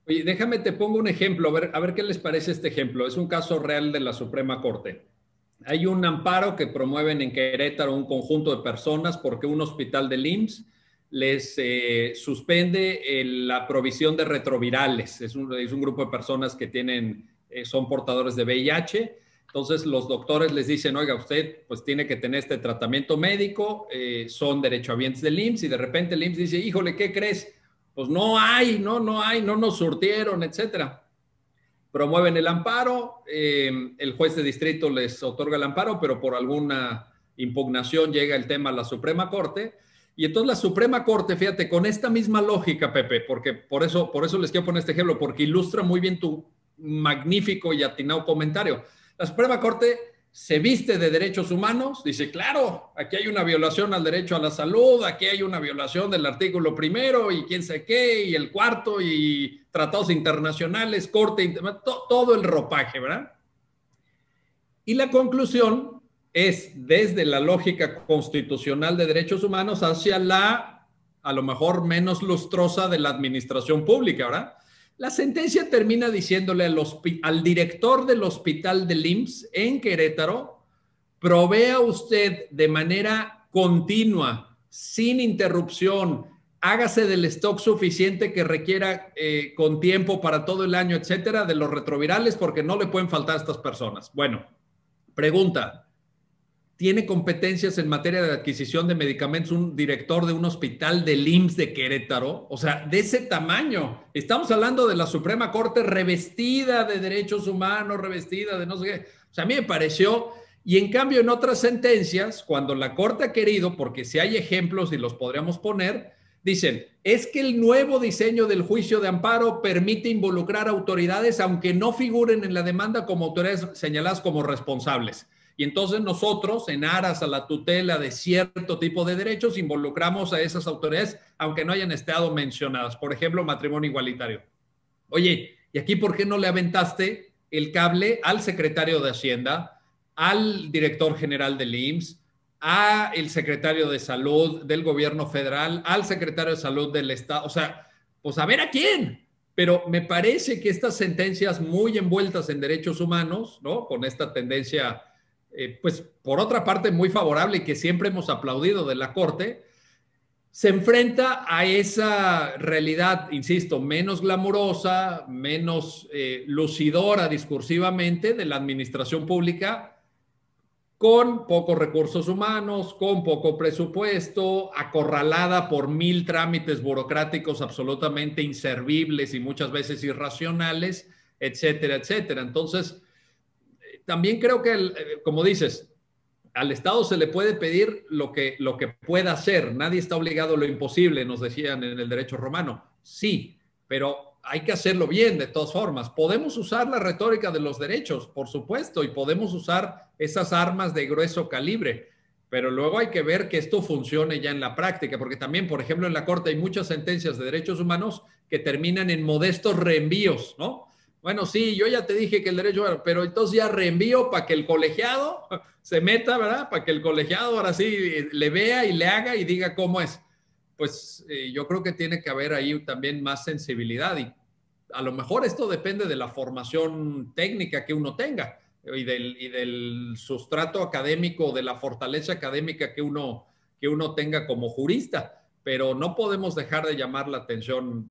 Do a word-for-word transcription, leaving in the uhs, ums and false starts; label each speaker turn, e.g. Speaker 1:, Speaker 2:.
Speaker 1: Oye, déjame, te pongo un ejemplo, a ver, a ver qué les parece este ejemplo. Es un caso real de la Suprema Corte. Hay un amparo que promueven en Querétaro un conjunto de personas porque un hospital del I M S S les eh, suspende el, la provisión de retrovirales. Es un, es un, grupo de personas que tienen, eh, son portadores de V I H. Entonces los doctores les dicen, oiga, usted pues tiene que tener este tratamiento médico, eh, son derechohabientes del I M S S y de repente el I M S S dice, híjole, ¿qué crees? Pues no hay, no, no hay, no nos surtieron, etcétera. Promueven el amparo, eh, el juez de distrito les otorga el amparo, pero por alguna impugnación llega el tema a la Suprema Corte. Y entonces la Suprema Corte, fíjate, con esta misma lógica, Pepe, porque por eso, por eso les quiero poner este ejemplo, porque ilustra muy bien tu magnífico y atinado comentario. La Suprema Corte se viste de derechos humanos, dice, claro, aquí hay una violación al derecho a la salud, aquí hay una violación del artículo primero y quién sé qué, y el cuarto, y tratados internacionales, corte, to, todo el ropaje, ¿verdad? Y la conclusión es desde la lógica constitucional de derechos humanos hacia la, a lo mejor, menos lustrosa de la administración pública, ¿verdad? La sentencia termina diciéndole al, al director del hospital del I M S S en Querétaro, provea usted de manera continua, sin interrupción, hágase del stock suficiente que requiera eh, con tiempo para todo el año, etcétera, de los retrovirales, porque no le pueden faltar a estas personas. Bueno, pregunta, ¿tiene competencias en materia de adquisición de medicamentos un director de un hospital del I M S S de Querétaro? O sea, de ese tamaño. Estamos hablando de la Suprema Corte revestida de derechos humanos, revestida de no sé qué. O sea, a mí me pareció, y en cambio en otras sentencias, cuando la Corte ha querido, porque si hay ejemplos y los podríamos poner, dicen, es que el nuevo diseño del juicio de amparo permite involucrar autoridades aunque no figuren en la demanda como autoridades señaladas como responsables. Y entonces nosotros, en aras a la tutela de cierto tipo de derechos, involucramos a esas autoridades, aunque no hayan estado mencionadas. Por ejemplo, matrimonio igualitario. Oye, ¿y aquí por qué no le aventaste el cable al secretario de Hacienda, al director general del I M S S, a el secretario de Salud del gobierno federal, al secretario de Salud del Estado? O sea, pues a ver a quién. Pero me parece que estas sentencias muy envueltas en derechos humanos, ¿no? Con esta tendencia, eh, pues por otra parte muy favorable y que siempre hemos aplaudido de la Corte, se enfrenta a esa realidad, insisto, menos glamurosa, menos eh, lucidora discursivamente de la administración pública, con pocos recursos humanos, con poco presupuesto, acorralada por mil trámites burocráticos absolutamente inservibles y muchas veces irracionales, etcétera, etcétera. Entonces, también creo que, el, como dices, al Estado se le puede pedir lo que, lo que pueda hacer. Nadie está obligado a lo imposible, nos decían en el derecho romano. Sí, pero hay que hacerlo bien de todas formas. Podemos usar la retórica de los derechos, por supuesto, y podemos usar esas armas de grueso calibre, pero luego hay que ver que esto funcione ya en la práctica, porque también, por ejemplo, en la Corte hay muchas sentencias de derechos humanos que terminan en modestos reenvíos, ¿no? Bueno, sí, yo ya te dije que el derecho, bueno, pero entonces ya reenvío para que el colegiado se meta, ¿verdad? Para que el colegiado ahora sí le vea y le haga y diga cómo es. Pues eh, yo creo que tiene que haber ahí también más sensibilidad y a lo mejor esto depende de la formación técnica que uno tenga y del, y del sustrato académico, de la fortaleza académica que uno, que uno tenga como jurista, pero no podemos dejar de llamar la atención